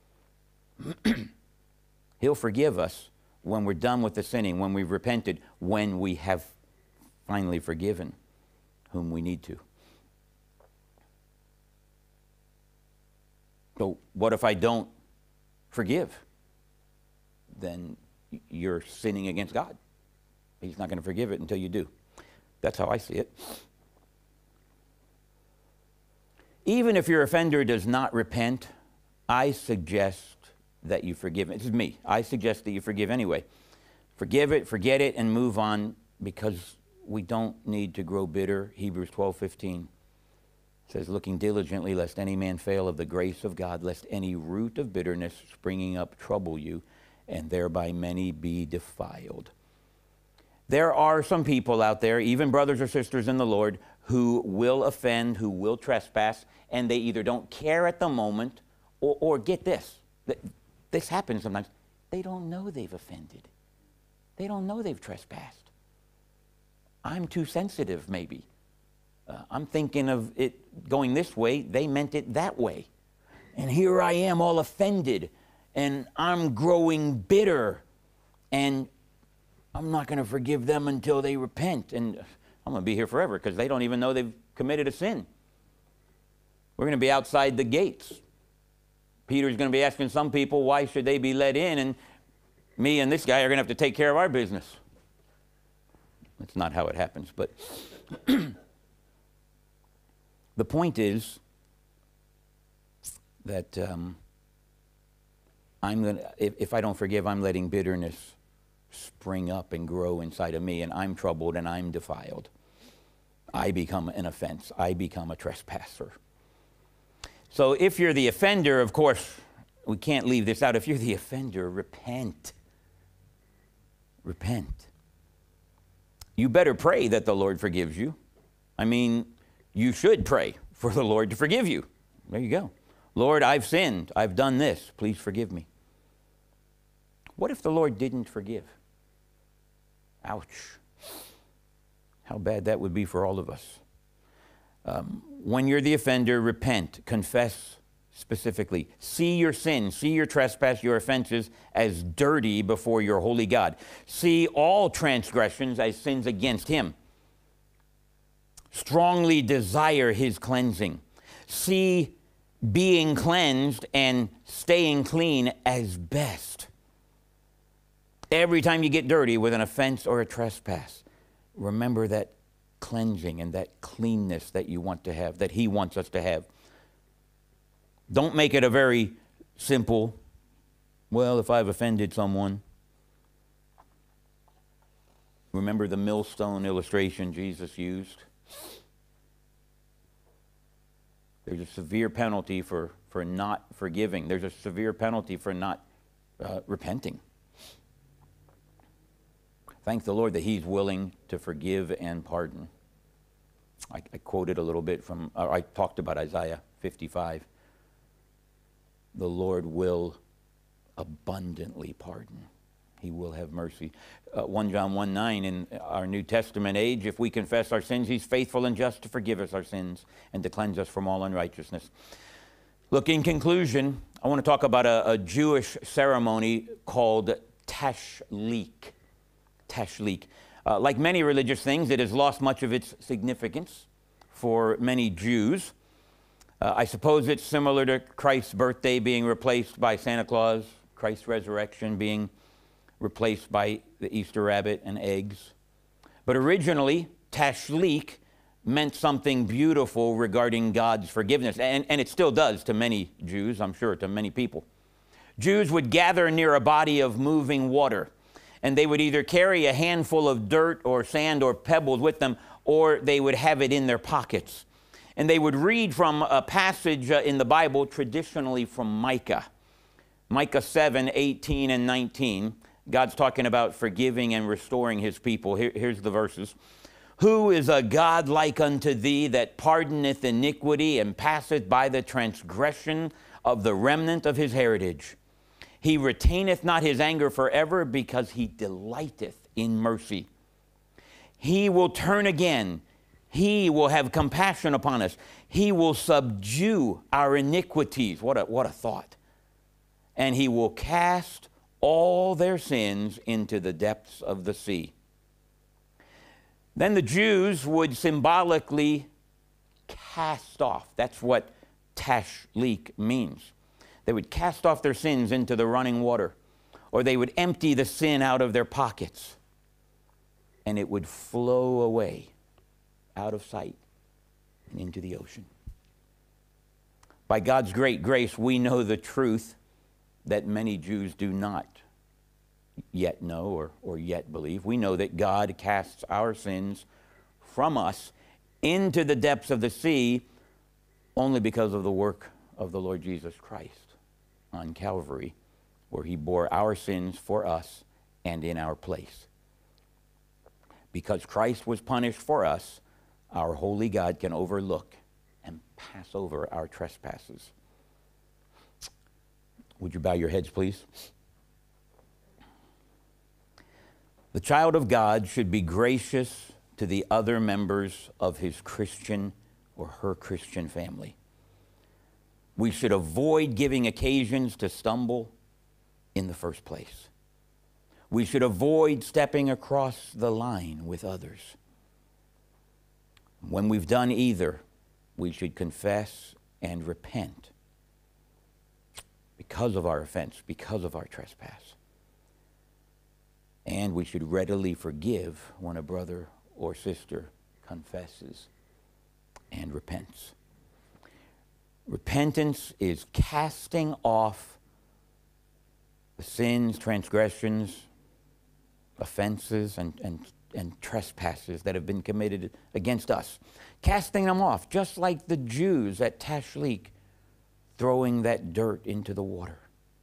He'll forgive us when we're done with the sinning, when we've repented, when we have finally forgiven whom we need to. So what if I don't forgive? Then you're sinning against God. He's not going to forgive it until you do. That's how I see it. Even if your offender does not repent, I suggest that you forgive it. This is me. I suggest that you forgive anyway. Forgive it, forget it, and move on, because we don't need to grow bitter. Hebrews twelve fifteen says, looking diligently lest any man fail of the grace of God, lest any root of bitterness springing up trouble you, and thereby many be defiled. There are some people out there, even brothers or sisters in the Lord, who will offend, who will trespass, and they either don't care at the moment, or, or get this, this happens sometimes, they don't know they've offended. They don't know they've trespassed. I'm too sensitive, maybe. Uh, I'm thinking of it going this way, they meant it that way. And here I am all offended, and I'm growing bitter, and I'm not going to forgive them until they repent. And I'm going to be here forever because they don't even know they've committed a sin. We're going to be outside the gates. Peter's going to be asking some people, why should they be let in? And me and this guy are going to have to take care of our business. That's not how it happens. But the point is that um, I'm going to, if, if I don't forgive, I'm letting bitterness spring up and grow inside of me, and I'm troubled and I'm defiled. I become an offense. I become a trespasser. So if you're the offender, of course, we can't leave this out. If you're the offender, repent. Repent. You better pray that the Lord forgives you. I mean, you should pray for the Lord to forgive you. There you go. Lord, I've sinned. I've done this. Please forgive me. What if the Lord didn't forgive? Ouch. How bad that would be for all of us. Um, when you're the offender, repent, confess specifically. See your sin, see your trespass, your offenses as dirty before your holy God. See all transgressions as sins against him. Strongly desire his cleansing. See being cleansed and staying clean as best. Every time you get dirty with an offense or a trespass, remember that cleansing and that cleanness that you want to have, that he wants us to have. Don't make it a very simple, well, if I've offended someone. Remember the millstone illustration Jesus used? There's a severe penalty for, for not forgiving. There's a severe penalty for not uh, repenting. Thank the Lord that he's willing to forgive and pardon. I, I quoted a little bit from, or I talked about Isaiah fifty-five. The Lord will abundantly pardon. He will have mercy. Uh, First John one nine, in our New Testament age, if we confess our sins, he's faithful and just to forgive us our sins and to cleanse us from all unrighteousness. Look, in conclusion, I want to talk about a, a Jewish ceremony called Tashlich. Tashlich. Uh, like many religious things, it has lost much of its significance for many Jews. Uh, I suppose it's similar to Christ's birthday being replaced by Santa Claus, Christ's resurrection being replaced by the Easter rabbit and eggs. But originally, Tashlich meant something beautiful regarding God's forgiveness, and, and it still does to many Jews, I'm sure, to many people. Jews would gather near a body of moving water, and they would either carry a handful of dirt or sand or pebbles with them, or they would have it in their pockets. And they would read from a passage uh, in the Bible, traditionally from Micah. Micah seven, eighteen and nineteen. God's talking about forgiving and restoring his people. Here, here's the verses. Who is a God like unto thee, that pardoneth iniquity and passeth by the transgression of the remnant of his heritage? He retaineth not his anger forever, because he delighteth in mercy. He will turn again. He will have compassion upon us. He will subdue our iniquities. What a, what a thought. And he will cast all their sins into the depths of the sea. Then the Jews would symbolically cast off. That's what Tashlich means. They would cast off their sins into the running water, or they would empty the sin out of their pockets, and it would flow away out of sight and into the ocean. By God's great grace, we know the truth that many Jews do not yet know or, or yet believe. We know that God casts our sins from us into the depths of the sea only because of the work of the Lord Jesus Christ on Calvary, where he bore our sins for us and in our place. Because Christ was punished for us, our holy God can overlook and pass over our trespasses. Would you bow your heads, please? The child of God should be gracious to the other members of his Christian or her Christian family. We should avoid giving occasions to stumble in the first place. We should avoid stepping across the line with others. When we've done either, we should confess and repent because of our offense, because of our trespass. And we should readily forgive when a brother or sister confesses and repents. Repentance is casting off the sins, transgressions, offenses, and, and, and trespasses that have been committed against us. Casting them off, just like the Jews at Tashlich, throwing that dirt into the water.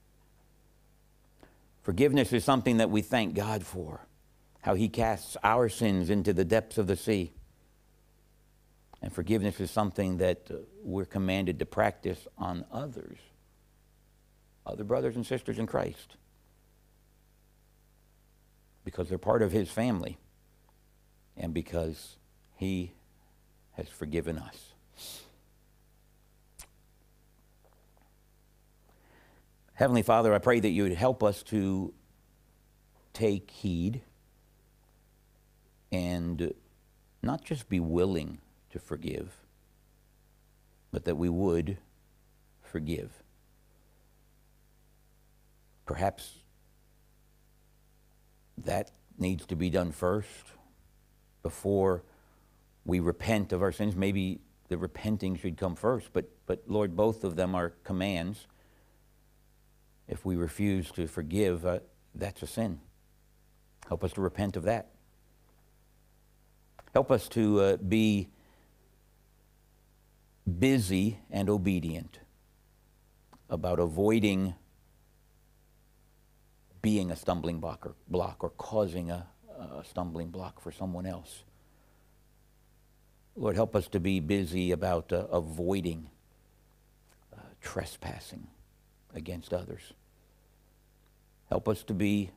Forgiveness is something that we thank God for, how he casts our sins into the depths of the sea. And forgiveness is something that uh, we're commanded to practice on others, other brothers and sisters in Christ. because they're part of his family and because he has forgiven us. Heavenly Father, I pray that you would help us to take heed and not just be willing to forgive, but that we would forgive. Perhaps that needs to be done first before we repent of our sins. Maybe the repenting should come first, but, but Lord, both of them are commands. If we refuse to forgive, uh, that's a sin. Help us to repent of that. Help us to uh, be busy and obedient about avoiding being a stumbling block or, block or causing a, a stumbling block for someone else. Lord, help us to be busy about uh, avoiding uh, trespassing against others. Help us to be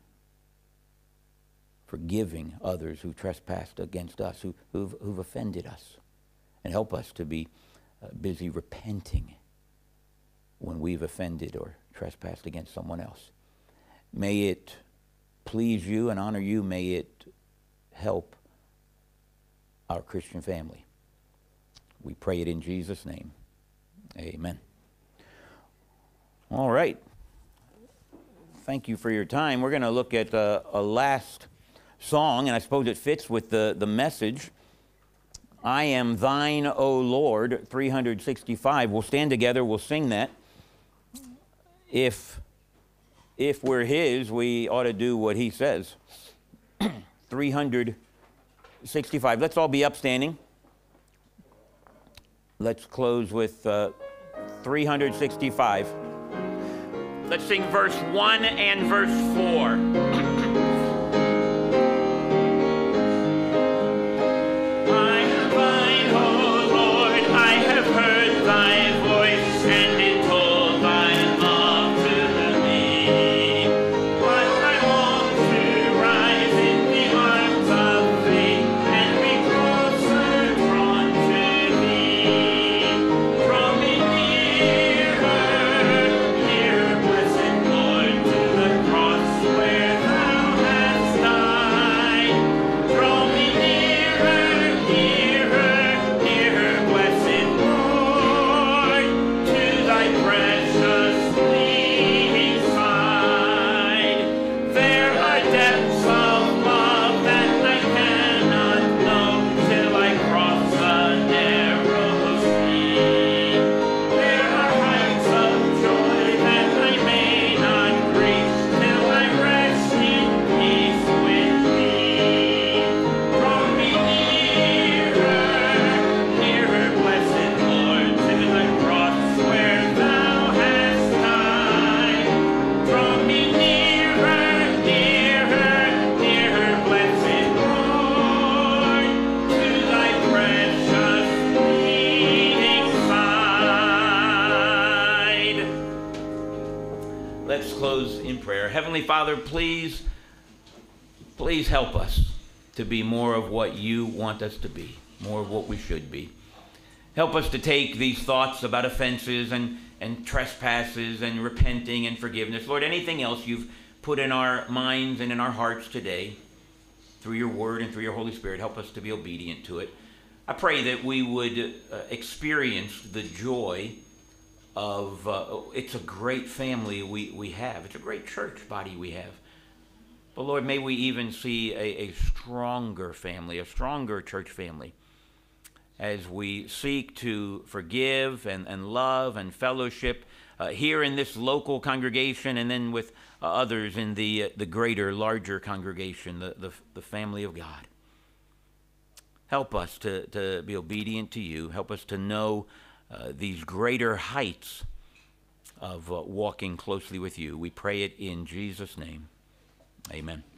forgiving others who trespassed against us, who, who've, who've offended us. And help us to be uh, busy repenting when we've offended or trespassed against someone else. May it please you and honor you. May it help our Christian family. We pray it in Jesus' name. Amen. All right. Thank you for your time. We're going to look at uh, a last song, and I suppose it fits with the, the message. I am thine, O Lord, three hundred sixty-five. We'll stand together. We'll sing that. If, if we're his, we ought to do what he says. three hundred sixty-five. Let's all be upstanding. Let's close with uh, three hundred sixty-five. Let's sing verse one and verse four. I am thine, O Lord, I have heard thy voice, and it told thy love to me. But I long to rise in the arms of faith, and be closer drawn to thee. Draw me nearer, nearer, blessed Lord, to the cross where thou hast died. Draw me nearer, nearer, nearer, blessed Lord, to thy precious bleeding side. There are depths of love that I cannot know till I cross a narrow sea. There are heights of joy that I may not reach till I rest in peace with thee. Draw me nearer, nearer, blessed Lord, to the cross where thou hast died. Draw me nearer, nearer, nearer, blessed Lord, to thy precious bleeding side. Let's close in prayer. Heavenly Father, please, please help us to be more of what you want us to be, more of what we should be. Help us to take these thoughts about offenses and, and trespasses and repenting and forgiveness. Lord, anything else you've put in our minds and in our hearts today, through your word and through your Holy Spirit, help us to be obedient to it. I pray that we would uh, experience the joy of, uh, it's a great family we, we have. It's a great church body we have. But Lord, may we even see a, a stronger family, a stronger church family, as we seek to forgive and, and love and fellowship uh, here in this local congregation, and then with uh, others in the, uh, the greater, larger congregation, the, the, the family of God. Help us to, to be obedient to you. Help us to know uh, these greater heights of uh, walking closely with you. We pray it in Jesus' name. Amen.